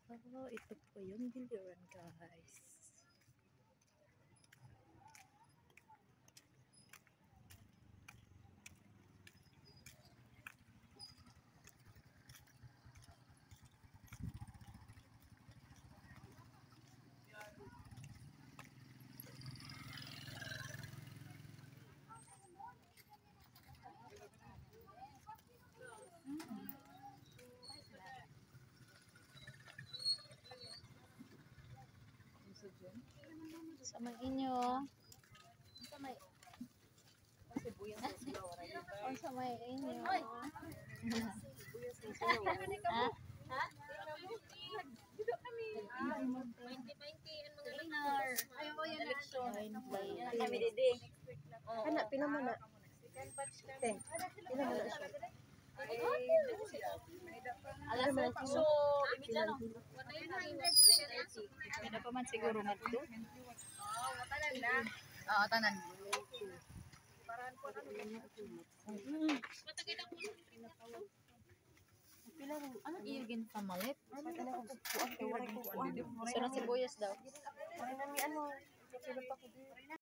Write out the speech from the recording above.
Oh, ito po yung biliran, guys. Sa may inyo. Sa may sa may inyo. Ha? Kami didi. Anak, pinamuna. Pinamuna siya. Alas so, imita no. Kada pa man siguro ngadto. Oo, tanan. Ano iyo gin pamalit? Sarang sibuyas daw. Ano, sila pa ko